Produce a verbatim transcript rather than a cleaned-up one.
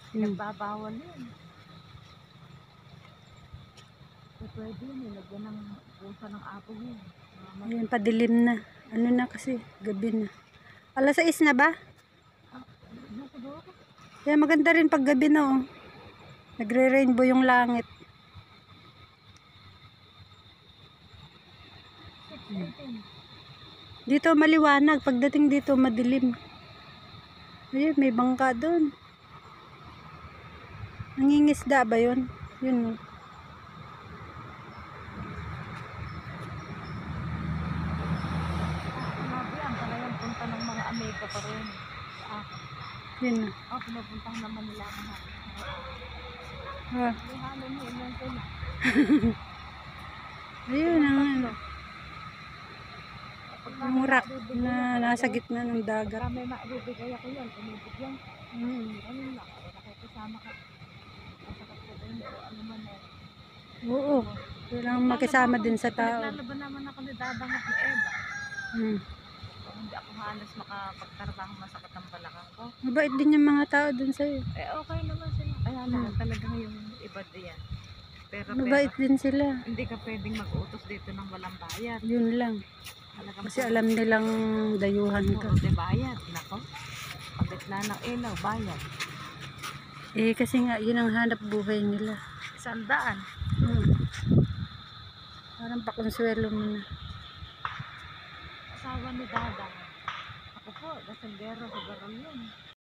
Hmm. Nagbabawal yun. So, pwede yun, nilagyan ng pusa ng apog yun. Uh, Ayan, padilim na. Ano na kasi, gabi na. Alas sais na ba? Kaya maganda rin pag gabi na oh. Nagre-rainbow yung langit. Dito maliwanag, pagdating dito madilim. Ayun, may bangka doon. Nangingisda ba yun? Yun oh. Punta ng mga Amerika pa rin sa akin. Yun na. Oh, pinupuntahan naman nila ako na. Ah. May halong mo ilan sila. Ayun ang ano. Yung rock na nasa gitna ng dagat. Pagka may maibibigay ako yan, umibig yan. Hmm. Ano lang, nakikisama ka. Masakit ko din, ano man eh. Oo. Kailangan makisama din sa tao. Naglalaban naman ako ni Dadang at ni Eva. Hmm. Hindi ako halos makapagtrabaho, masakit ang balakang ko. Mabait din yung mga tao dun sa'yo. Eh okay naman sila. Kaya lang hmm. talagang yung iba diyan. Pero mabait pero, din sila. Hindi ka pwedeng mag-utos dito ng walang bayad. Yun lang. Talagang kasi alam nilang dayuhan ka. Oo, de bayad. Nako. Pagkat na ng ilaw, bayad. Eh kasi nga yun ang hanap buhay nila. Sandaan. Hmm. Parang pakonsuelo mo na. Asawa ni Dada. Ako po, gasandero sa Garal yun.